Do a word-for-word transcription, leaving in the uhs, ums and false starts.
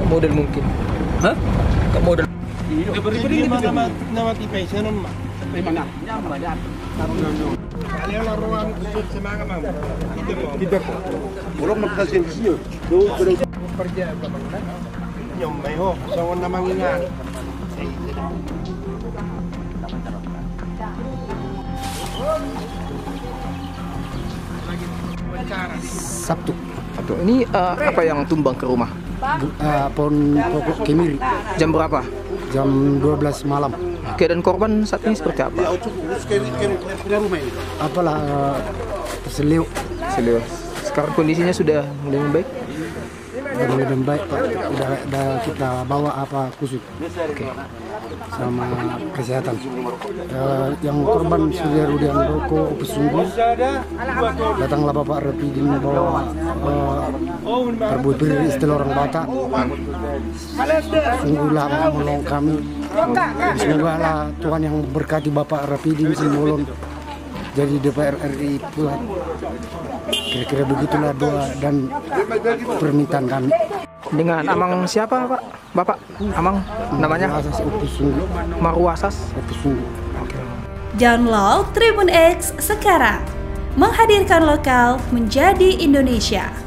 model mungkin. Hah? Ke model. Beri-beri nama nama tipe sana mah. Mana? Kalian laruan khusus semangat mah. Tidak kok. Belum makasih sih. Do kerja bangunan. Nyom meho, sawan nama ngingan. Sabtu. Sabtu. Ini uh, apa yang tumbang ke rumah? Uh, pohon pokok kemiri. Jam berapa? Jam dua belas malam. Keadaan korban saat ini seperti apa? Apalah uh, seliu. Seliu. Sekarang kondisinya sudah mulai membaik? Sudah mulai membaik, Pak. Udah, udah kita bawa apa khusus. Oke. Sama kesehatan. Uh, yang korban sudah udah rokok pesungguh. Datanglah Bapak Rapidin bawa uh, perbuatan istilah orang Batak. Sungguhlah menolong kami. Semoga lah Tuhan yang berkati Bapak Rapidin Simbolon jadi D P R R I pula. Kira-kira begitulah doa dan permintaan kami. Dengan Amang siapa, Pak? Bapak? Amang namanya? Marwasas Opusunggu. Marwasas Opusunggu. Download Tribun X sekarang. Menghadirkan lokal menjadi Indonesia.